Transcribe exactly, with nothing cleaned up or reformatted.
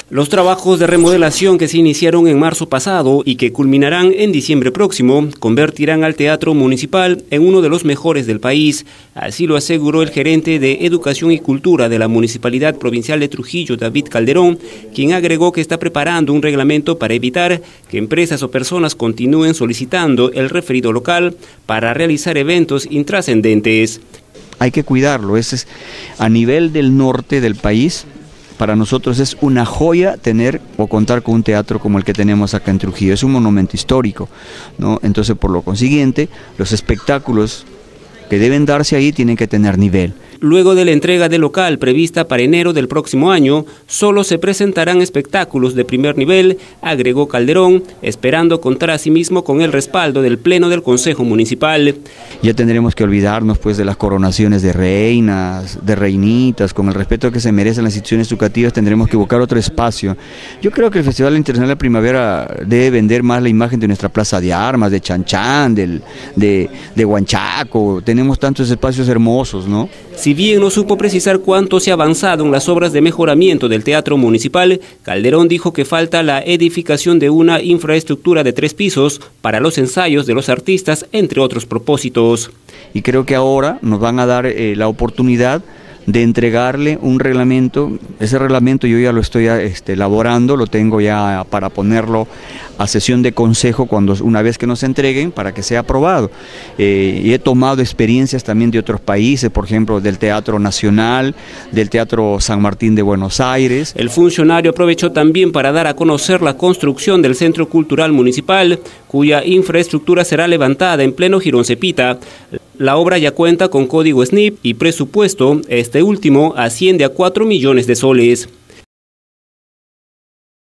Los trabajos de remodelación que se iniciaron en marzo pasado y que culminarán en diciembre próximo convertirán al Teatro Municipal en uno de los mejores del país. Así lo aseguró el gerente de Educación y Cultura de la Municipalidad Provincial de Trujillo, David Calderón, quien agregó que está preparando un reglamento para evitar que empresas o personas continúen solicitando el referido local para realizar eventos intrascendentes. Hay que cuidarlo, ese es a nivel del norte del país. Para nosotros es una joya tener o contar con un teatro como el que tenemos acá en Trujillo. Es un monumento histórico, ¿no? Entonces, por lo consiguiente, los espectáculos que deben darse ahí tienen que tener nivel. Luego de la entrega del local prevista para enero del próximo año, solo se presentarán espectáculos de primer nivel, agregó Calderón, esperando contar asimismo con el respaldo del Pleno del Consejo Municipal. Ya tendremos que olvidarnos pues de las coronaciones de reinas, de reinitas, con el respeto que se merecen las instituciones educativas tendremos que buscar otro espacio. Yo creo que el Festival Internacional de Primavera debe vender más la imagen de nuestra Plaza de Armas, de Chanchán, del, de, de Huanchaco, tenemos tantos espacios hermosos, ¿no? Si bien no supo precisar cuánto se ha avanzado en las obras de mejoramiento del Teatro Municipal, Calderón dijo que falta la edificación de una infraestructura de tres pisos para los ensayos de los artistas, entre otros propósitos. Y creo que ahora nos van a dar eh, la oportunidad de entregarle un reglamento. Ese reglamento yo ya lo estoy este, elaborando, lo tengo ya para ponerlo a sesión de consejo cuando una vez que nos entreguen para que sea aprobado. Eh, y he tomado experiencias también de otros países, por ejemplo del Teatro Nacional, del Teatro San Martín de Buenos Aires. El funcionario aprovechó también para dar a conocer la construcción del Centro Cultural Municipal, cuya infraestructura será levantada en pleno Jirón Cepita. La obra ya cuenta con código S N I P y presupuesto, este último asciende a cuatro millones de soles.